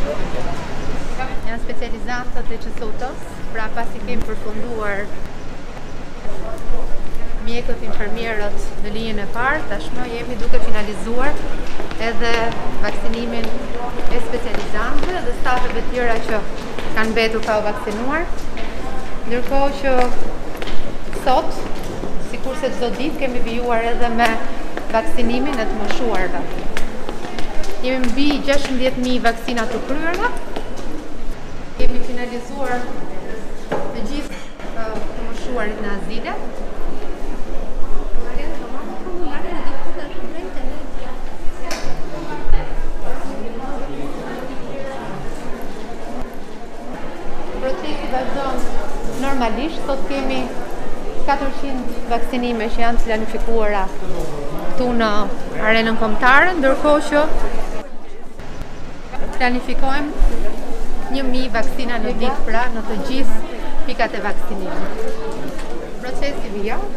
Janë specializantët e QSUT-s, pra pasi kemi përfunduar mjekët, infermierët në linjën e parë, tashmë jemi duke finalizuar edhe vaksinimin e specializantëve dhe stafeve tjera që kanë mbetur pa u vaksinuar. Ndërkohë që sot, sikurse çdo ditë, kemi vijuar edhe me vaksinimin e të moshuarve. Jemi mbi 16.000 vaksina të kryera. Kemi finalizuar të gjithë të moshuarit në azile. Procesi vazhdon normalisht, sot kemi 400 vaksinime që janë planifikuara këtu në arenën kombëtare, ndërkohë që planifikojmë 1.000 vaksina në ditë, pra në të gjithë pikat e vaksinimit. Procesi vijon.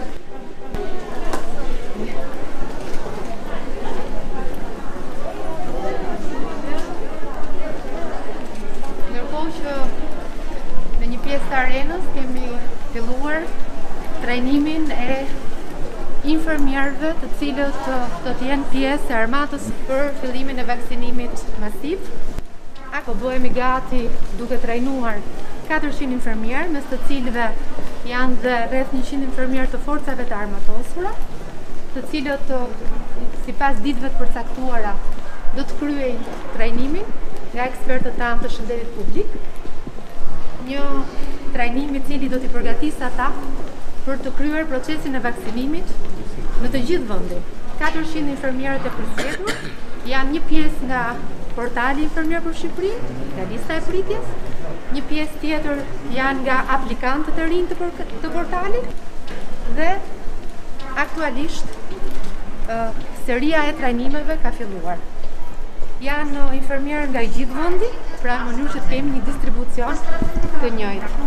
Ndërkohë që në një pjesë të arenës kemi filluar trajnimin e infermierëve, të cilët do të jenë pjesë e armatës për fillimin e vaksinimit masiv. Po bëhemi gati duke trajnuar 400 infermierë, mes të cilëve janë dhe rreth 100 infermierë të forcave të armatosura, të cilët sipas ditëve të përcaktuara do të kryejnë trajnimin nga ekspertët tanë të shëndetit publik. Një trajnim i cili do t'i përgatisë ata për të kryer procesin e vaksinimit në të gjithë vendin. 400 infermierët e përzgjedhur janë një pjesë nga portali Infermier për Shqipërinë, nga lista e pritjes, një pjesë tjetër janë nga aplikantët e rinj të portalit dhe aktualisht seria e trajnimeve ka filluar. Janë infermierë nga i gjithë vendi, pra në mënyrë që të kemi një distribucion të njëjtë.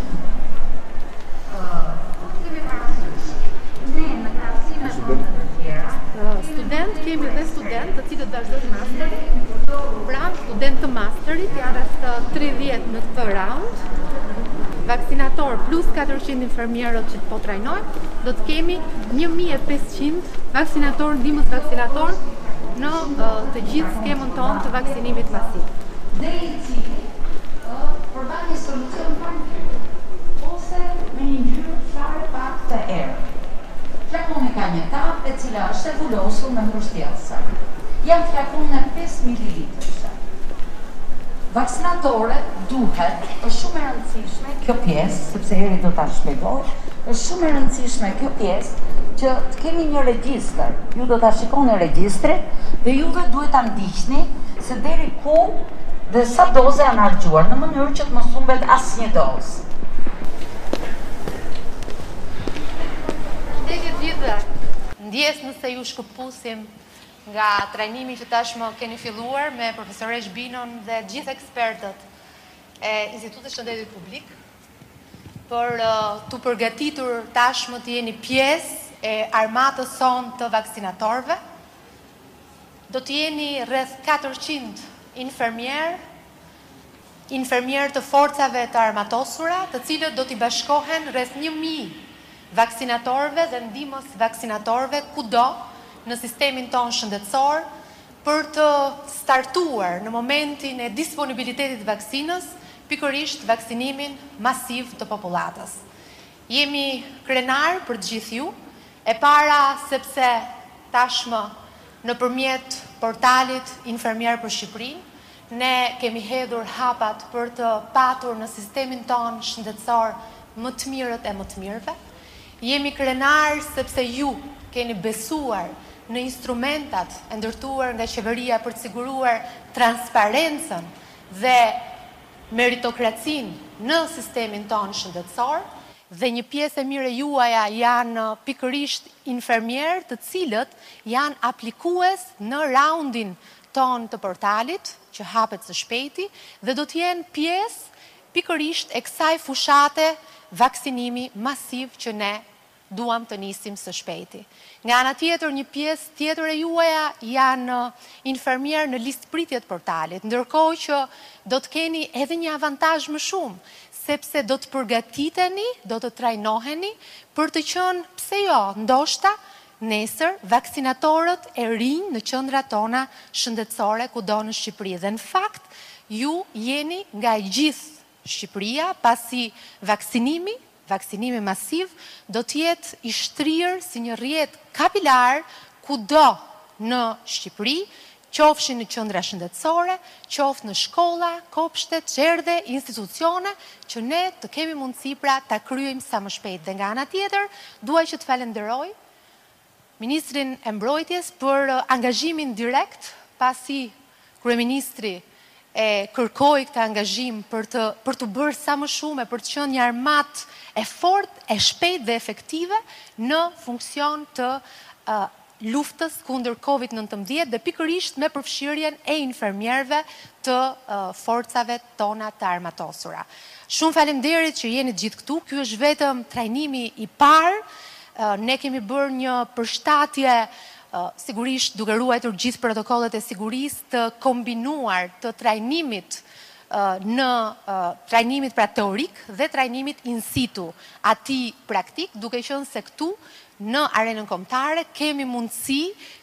Student, kemi dhe student të cilët vazhdojnë masterin, pra student të masterit janë rreth 30 në këtë round. Vaksinator plus 400 infermierët që po trajnojnë, do të kemi 1500 vaksinator, ndihmës vaksinator në të gjithë skemën tonë të vaksinimit masiv. Dhe i cili përbën një solucion parë ose me një ngjyrë fare pak të erë. Flakoni ka një kap e cila është e vullosur me mbështjellëse. Janë flakone 5 ml. Vaksinatorët duhet, është shumë e rëndësishme kjo pjesë, sepse eri do ta shpjegoj, është shumë e rëndësishme kjo pjesë që të kemi një regjistër. Ju do ta shikoni regjistrin dhe juve duhet ta ndiqni se deri ku dhe sa doze janë harxuar në mënyrë që të mos humbet asnjë dozë. Ndjes nëse ju shkëpusim nga trajnimi që tashmë keni filluar me profesoresh Binon dhe gjithë ekspertët e Institutit Shëndetit Publik për të përgatitur tashmë të jeni pjesë e armatës sonë të vaksinatorëve. Do të jeni rreth 400 infermierë të forcave të armatosura, të cilët do t'i bashkohen rreth 1000 vaksinatorëve dhe ndihmës vaksinatorëve kudo në sistemin tonë shëndetësor për të startuar në momentin e disponibilitetit vaksinës pikërisht vaksinimin masiv të popullatës. Jemi krenar për të gjithë ju, e para sepse tashmë nëpërmjet portalit Infermier për Shqipërinë, ne kemi hedhur hapat për të patur në sistemin tonë shëndetësor më të mirët e më të mirëve. Jemi krenar sepse ju keni besuar në instrumentat e ndërtuar nga qeveria për të siguruar transparencën dhe meritokracinë në sistemin tonë shëndetësor, dhe një pjesë e mire juaja janë pikërisht infermierë të cilët janë aplikues në raundin tonë të portalit që hapet së shpejti dhe do të jenë pjesë pikërisht e kësaj fushate vaksinimi masiv që ne duam të nisim së shpejti. Nga ana tjetër, një pjesë tjetër e juaja janë infermier në listë pritje të portalit, ndërkohë që do të keni edhe një avantazh më shumë, sepse do të përgatiteni, do të trajnoheni për të qenë, pse jo, ndoshta nesër vaksinatorët e rinj në qendrat tona shëndetësore kudo në Shqipëri. Dhe në fakt, ju jeni nga e gjithë Shqipëria, pasi vaksinimi masiv do të jetë i shtrirë si një rrjet kapilar kudo në Shqipëri, qofshin në qendra shëndetësore, qoftë në shkolla, kopshte, çerdhe, institucione, që ne të kemi mundësi pra ta kryejmë sa më shpejt. Dhe nga ana tjetër, dua që të falenderoj Ministrin e Mbrojtjes për angazhimin direkt, pasi Kryeministri e kërkoi këtë angazhim për të bërë sa më shumë, për të qenë një armat e fortë, e shpejtë dhe efektive në funksion të luftës kundër COVID-19 dhe pikërisht me përfshirjen e infermierëve të forcave tona të armatosura. Shumë faleminderit që jeni gjithë këtu. Ky është vetëm trajnimi i parë. Ne kemi bërë një përshtatje sigurisht duke ruajtur gjithë protokollet e sigurisë të kombinuar të trajnimit në trajnimit pra teorik dhe trajnimit in situ, ati praktik, duke qenë se këtu në arenën kombëtare kemi mundësi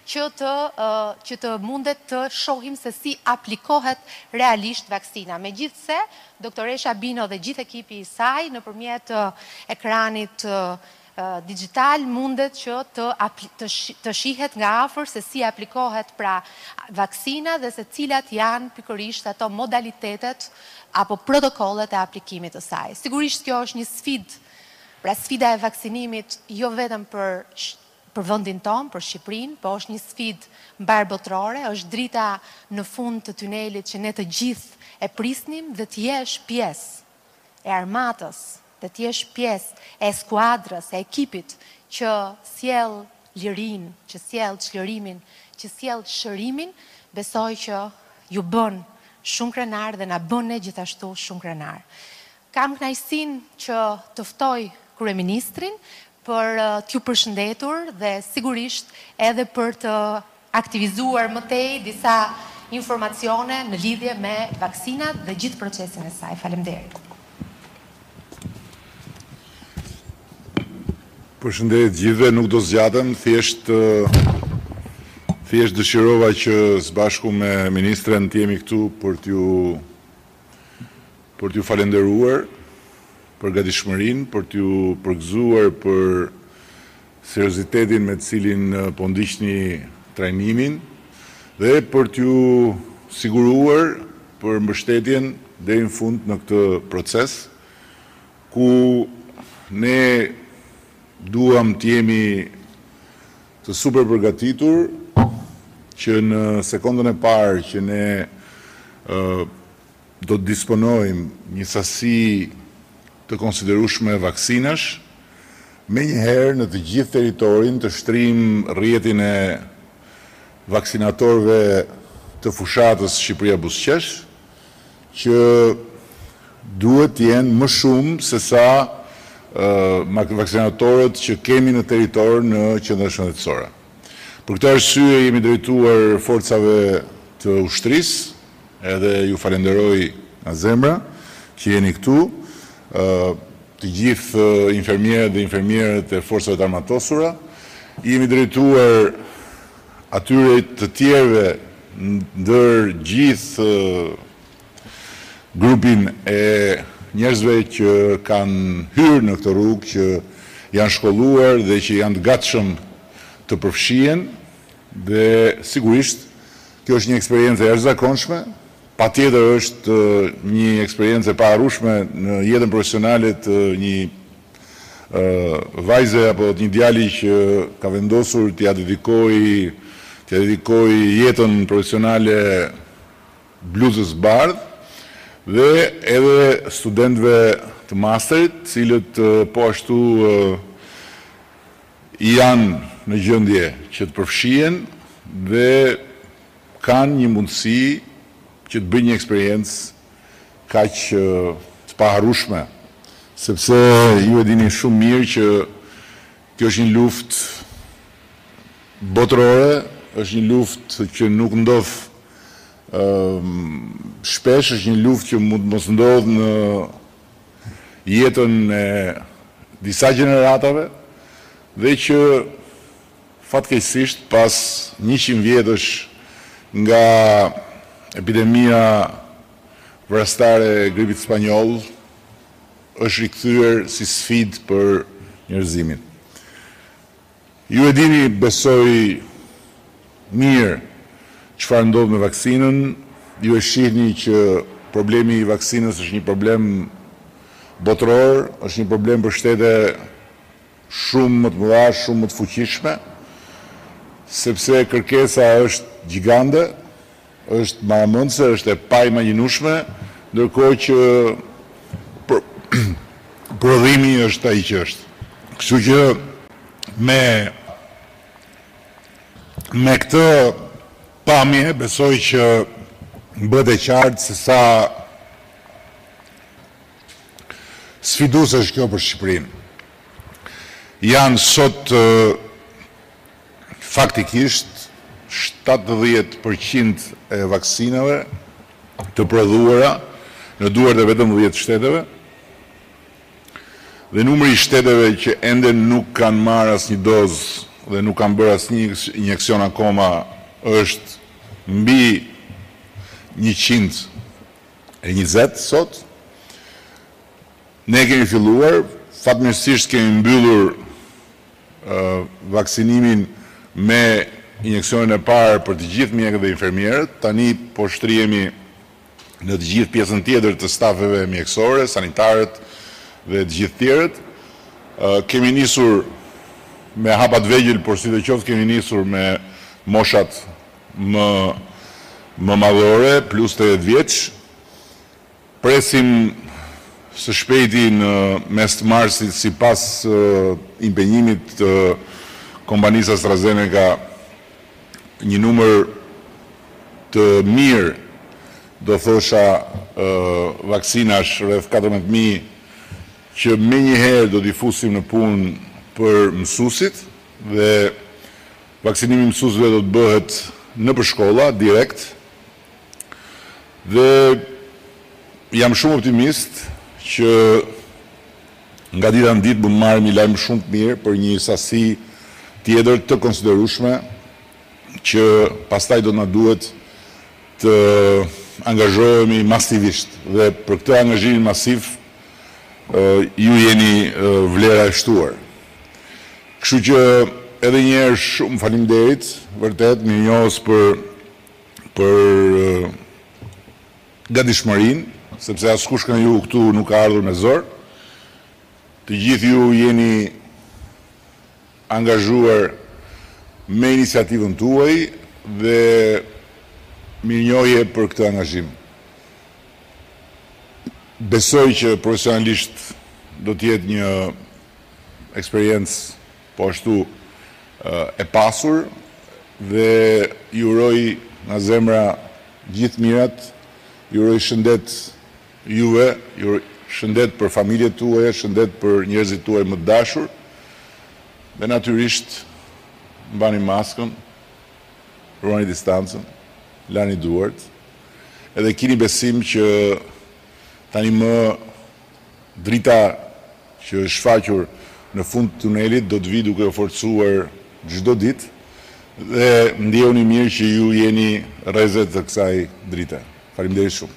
që të mundet të shohim se si aplikohet realisht vaksina. Megjithse, doktoresha Bino dhe gjithë ekipi i saj nëpërmjet ekranit digital mundet që të shihet nga afër se si aplikohet pra vaksina dhe se cilat janë pikërisht ato modalitetet apo protokollet e aplikimit të saj. Sigurisht kjo është një sfidë, pra sfida e vaksinimit jo vetëm për vendin tonë, për Shqipërinë, po është një sfidë mbarbotrore, është drita në fund të tunelit që ne të gjithë e prisnim dhe të jesh pjesë e armatës, dhe të jesh pjesë e skuadrës, e ekipit që sjell lirinë, që sjell çlirimin, që sjell shërimin, besoj që ju bën shumë krenar dhe na bën ne gjithashtu shumë krenar. Kam kënaqësinë që të ftoj Kryeministrin për t'ju përshëndetur dhe sigurisht edhe për të aktivizuar më tej disa informacione në lidhje me vaksinat dhe gjithë procesin e saj. Faleminderit. Përshëndetje gjithëve, nuk do zgjatem, thjesht dëshirova që së bashku me ministren të jemi këtu për t'ju falenderuar për gatishmërinë, për t'ju përgëzuar për seriozitetin me të cilin po ndiqni trajnimin dhe për t'ju siguruar për mbështetjen deri në fund në këtë proces ku ne duam të jemi të super përgatitur që në sekondën e parë që ne do të disponojmë një sasi të konsiderueshme vaksinash, me njëherë në të gjithë territorin të shtrim rrjetin e vaksinatorëve të fushatës Shqipëria Buzëqesh, që duhet të jenë më shumë se sa vaksinatorët që kemi në territor në qendra shëndetësore. Për këtë arsye jemi drejtuar forcave të ushtrisë, edhe ju falenderoj nga zemra që jeni këtu, të gjithë infermierët dhe infermierët e forcave të armatosura. Jemi drejtuar atyre të tjerëve ndër gjithë grupin e njerëzve që kanë hyrë në këtë rrugë, që janë shkolluar dhe që janë të gatshëm të përfshihen, dhe sigurisht kjo është një eksperiencë e jashtëzakonshme, patjetër është një eksperiencë e paharrueshme në jetën profesionale të një vajze apo një djali që ka vendosur t'ia dedikojë jetën profesionale bluzës bardhë, dhe edhe studentëve të masterit, cilët po ashtu janë në gjendje që të përfshihen dhe kanë një mundësi që të bëjnë një eksperiencë kaq të paharrueshme, sepse ju e dini shumë mirë që Kjo është një luftë botërore, është një luftë që nuk ndodh shpesh, është një luftë që mund mos ndodh në jetën e disa gjeneratave dhe që fatkeqësisht pas 100 vjetësh nga epidemia vrastare e gripit spanjoll është rikthyer si sfidë për njerëzimin. Ju e dini, besoj mirë çfarë ndodh me vaksinën, ju e shihni që problemi i vaksinës është një problem botëror, është një problem për shtete shumë më të mëdha, shumë më të fuqishme, sepse kërkesa është gjigande, është maramundse, është e paimagjinueshme, ndërkohë që prodhimi është ai që është. Kështu që me këtë pamje besoj që bëhet e qartë se sa sfiduese është kjo për Shqipërinë. Janë sot faktikisht 70% e vaksinave të prodhuara në duart e vetëm 10 shteteve, dhe numri i shteteve që ende nuk kanë marrë asnjë dozë dhe nuk kanë bërë asnjë injeksion akoma është mbi 120 sot. Ne kemi filluar, fatmirësisht kemi mbyllur vaksinimin me injeksionin e parë për të gjithë mjekët dhe infermierët. Tani po shtrihemi në të gjithë pjesën tjetër të stafeve mjekësore, sanitarët dhe të gjithë tjerët. Kemi nisur me hapat vegjël, por sidoqoftë kemi nisur me moshat më madhore, plus 80 vjeç. Presim së shpejti në mes të marsit, sipas impenjimit të kompanisë AstraZeneca, një numër të mirë, do thosha, vaksinash, rreth 14.000, që me njëherë do t'i fusim në punë për mësuesit, dhe vaksinimi mësuesve do të bëhet në për shkolla, direkt, dhe jam shumë optimist që nga dita në ditë më marrim një lajm shumë të mirë për një sasi tjetër të konsiderueshme që pastaj do na duhet të angazhohemi masivisht, dhe për këtë angazhim masiv ju jeni vlera e shtuar. Kështu që edhe një herë shumë faleminderit, vërtet mirënjohës për gatishmërinë, sepse askush nga ju këtu nuk ka ardhur me zor. Të gjithë ju jeni angazhuar me iniciativën tuaj dhe mirënjohje për këtë angazhim. Besoj që profesionalisht do të jetë një eksperiencë po ashtu e pasur, dhe ju uroj nga zemra gjithë mirat, ju uroj shëndet juve, ju shëndet për familjet tuaja, shëndet për njerëzit tuaj më të dashur, dhe natyrisht mbani maskën, ruani distancën, lani duart, edhe keni besim që tani më drita që është shfaqur në fund të tunelit do të vi duke u forcuar çdo ditë, dhe ndjehuni mirë që ju jeni rrezet të kësaj drite. Faleminderit shumë.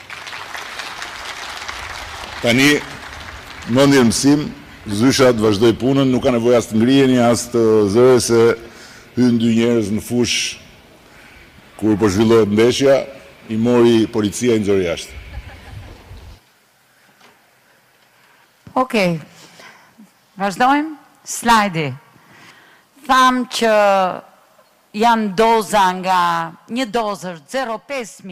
Tani, mendje mësim, zysha të vazhdoj punën, nuk ka nevojë as të ngriheni, as të zëre se hyn dy njerëz në fush kur po zhvillohet ndeshja, i mori policia, i nxori jashtë. Okej, vazhdojmë. Slajdi. Tham që janë doza nga një dozë 0,5